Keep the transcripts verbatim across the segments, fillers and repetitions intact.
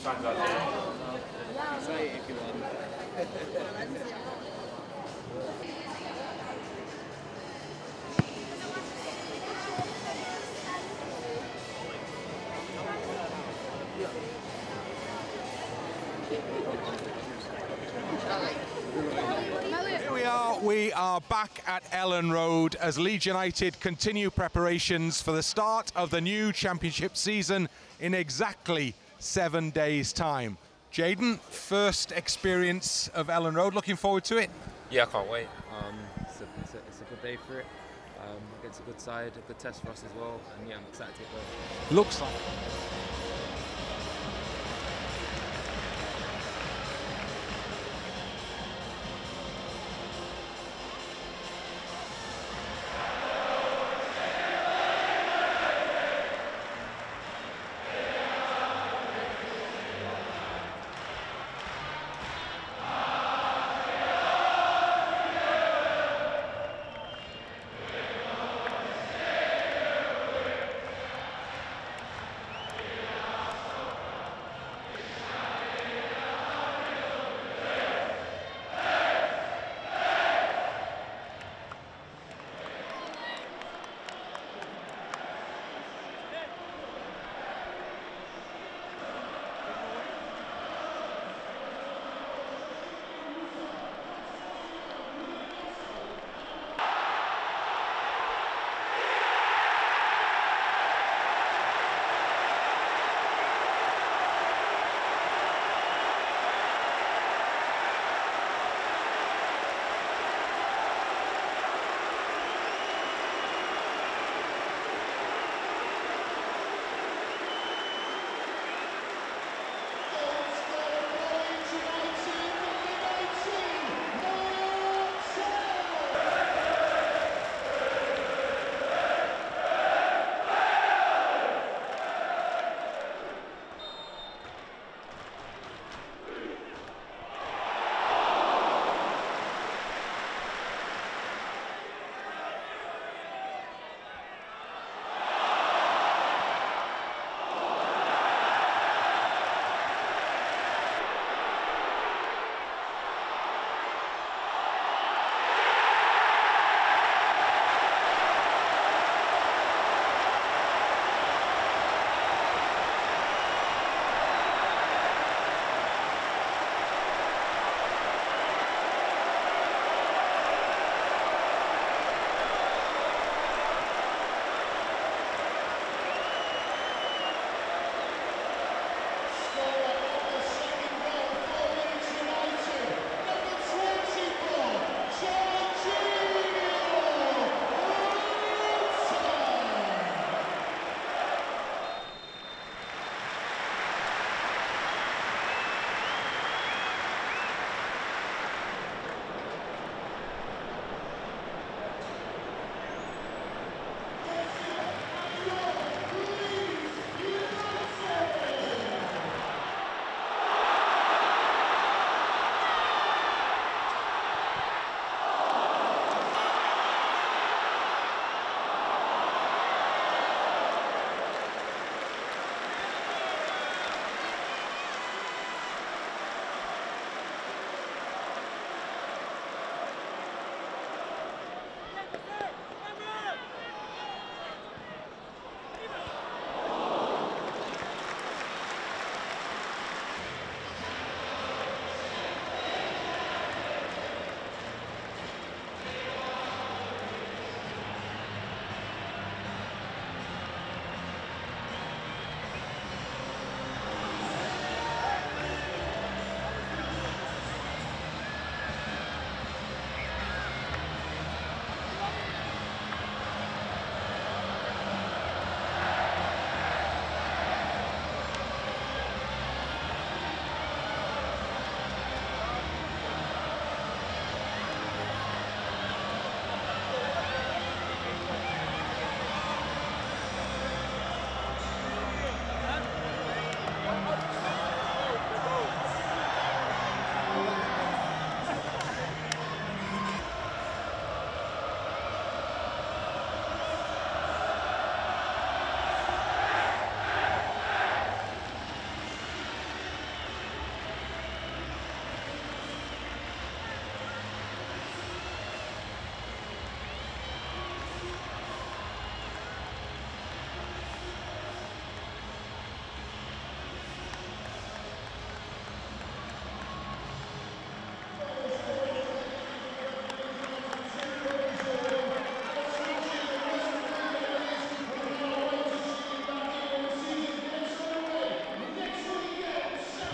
Sounds like that. Say it if you want. Here we are, we are back at Elland Road as Leeds United continue preparations for the start of the new championship season in exactly seven days' time. Jaden, first experience of Elland Road, looking forward to it? Yeah, I can't wait. Um, it's, a, it's, a, it's a good day for it. Um, against a good side, a good test for us as well, and yeah, I'm excited to get going. Looks like.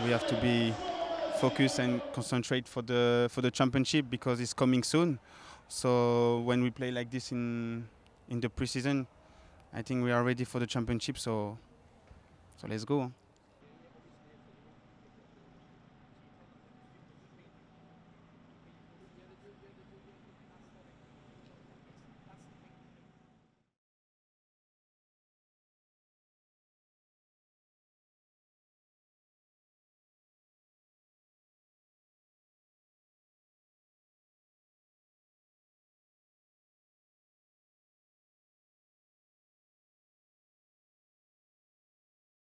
we have to be focused and concentrate for the for the championship because it's coming soon. So when we play like this in in the preseason, I think we are ready for the championship. So so let's go.